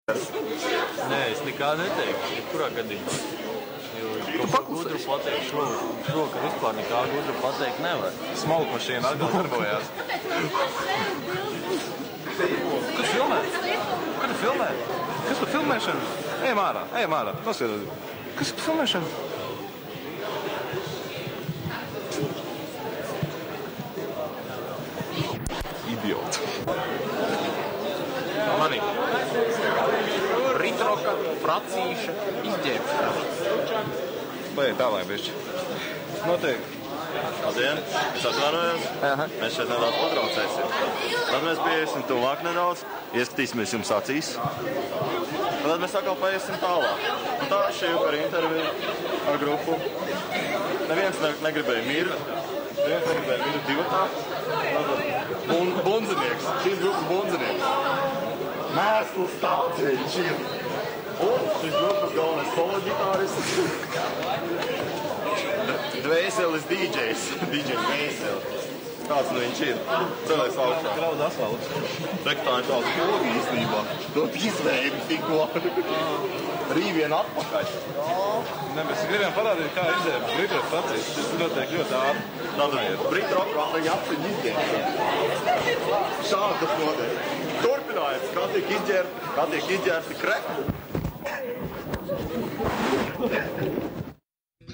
Nē, es nekā neteikšu, jebkurā gadījumā. Jo kaut ko gudru pateikt šokar vispār nekā gudru pateikt nevar. Smalku mašīna atkal darbojās. Kas filmē? Kad tu filmē? Kas par filmēšanu? Ejam ārā. Noskaties. Kas par filmēšanu? Idiot. Mani. Ritroka, fracīša, izģērbšana. Lai tālāk bišķi. Noteikti. Labdien, es atvainojos. Mēs šeit nedaudz patraucēsim. Tad mēs pieiesim tuvāk nedaudz, ieskatīsimies jums acīs. Tad mēs atkal paiesim tālāk. Un tā šī jau par interviju ar grupu. Neviens negribēja mirt. Neviens negribēja mirt divatā. Bundzinieks. Šīs grupas bundzinieks. Mēsls tāds viņš ir. Un šis grupas galvenais solo ģitārists. Dvēseles DJs. DJ Dvēseles. Tāds nu viņš ir. Celēs augšā. Grauda asfalts. Tā ir tāds kogi īstenībā. To izvēmi tikko. Rīvien atpakaļ. Ne, mēs gribējām parādīt, kā izdzēra Britrok fracīs. Tas notiek ļoti ātri. Tātad Britrok vēl tagad apsiņ izdzēra. Šādi tas notiek. Turpinājums, kā tiek izģērti krekli.